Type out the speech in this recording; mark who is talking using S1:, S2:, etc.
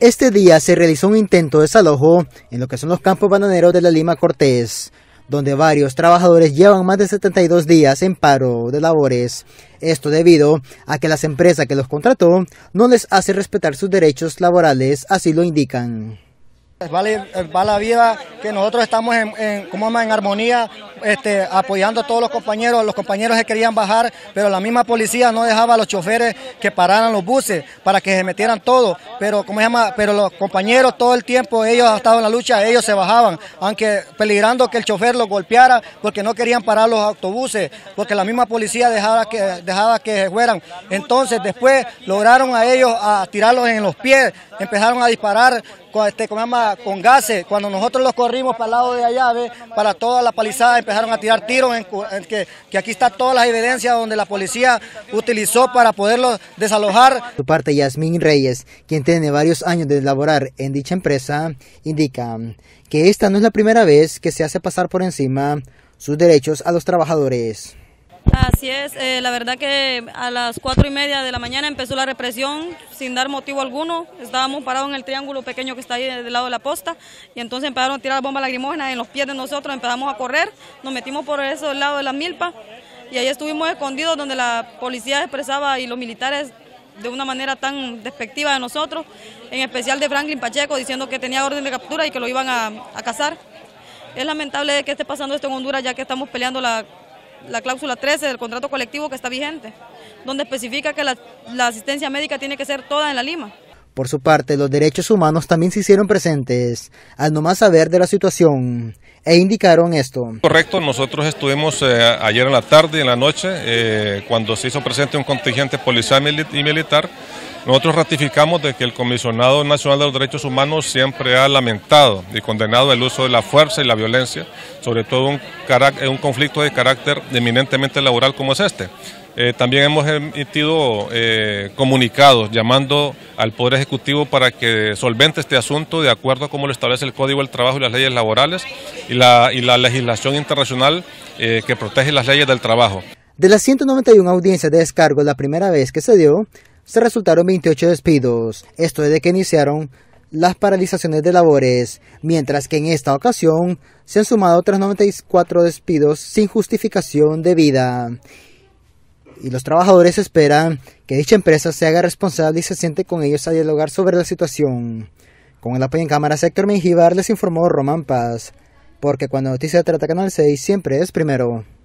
S1: Este día se realizó un intento de desalojo en lo que son los campos bananeros de la Lima Cortés, donde varios trabajadores llevan más de 72 días en paro de labores. Esto debido a que las empresas que los contrató no les hace respetar sus derechos laborales, así lo indican.
S2: Va la vida que nosotros estamos en armonía, apoyando a todos los compañeros se querían bajar, pero la misma policía no dejaba a los choferes que pararan los buses para que se metieran todos, pero los compañeros todo el tiempo, ellos estaban en la lucha, ellos se bajaban, aunque peligrando que el chofer los golpeara, porque no querían parar los autobuses, porque la misma policía dejaba que se fueran. Entonces después lograron a ellos a tirarlos en los pies, empezaron a disparar con gases. Cuando nosotros los corrimos para el lado de allá, para toda la palizada, empezaron a tirar tiros, que aquí está todas las evidencias donde la policía utilizó para poderlos desalojar.
S1: Por su parte, Yasmín Reyes, quien tiene varios años de laborar en dicha empresa, indica que esta no es la primera vez que se hace pasar por encima sus derechos a los trabajadores.
S3: Así es, la verdad que a las 4:30 de la mañana empezó la represión sin dar motivo alguno. Estábamos parados en el triángulo pequeño que está ahí del lado de la posta y entonces empezaron a tirar bombas lacrimógenas en los pies de nosotros, empezamos a correr, nos metimos por eso del lado de la milpa y ahí estuvimos escondidos donde la policía expresaba y los militares de una manera tan despectiva de nosotros, en especial de Franklin Pacheco, diciendo que tenía orden de captura y que lo iban a cazar. Es lamentable que esté pasando esto en Honduras, ya que estamos peleando la cláusula 13 del contrato colectivo que está vigente, donde especifica que la asistencia médica tiene que ser toda en la Lima.
S1: Por su parte, los derechos humanos también se hicieron presentes, al no más saber de la situación, e indicaron esto.
S4: Correcto, nosotros estuvimos ayer en la tarde y en la noche, cuando se hizo presente un contingente policial y militar. Nosotros ratificamos de que el Comisionado Nacional de los Derechos Humanos siempre ha lamentado y condenado el uso de la fuerza y la violencia, sobre todo un conflicto de carácter eminentemente laboral como es este. También hemos emitido comunicados llamando al Poder Ejecutivo para que solvente este asunto de acuerdo a cómo lo establece el Código del Trabajo y las leyes laborales y la legislación internacional que protege las leyes del trabajo.
S1: De las 191 audiencias de descargo la primera vez que se dio, se resultaron 28 despidos, esto desde que iniciaron las paralizaciones de labores, mientras que en esta ocasión se han sumado otros 94 despidos sin justificación debida. Y los trabajadores esperan que dicha empresa se haga responsable y se siente con ellos a dialogar sobre la situación. Con el apoyo en cámara, Héctor Mengíbar les informó Román Paz, porque cuando noticia trata Canal 6 siempre es primero.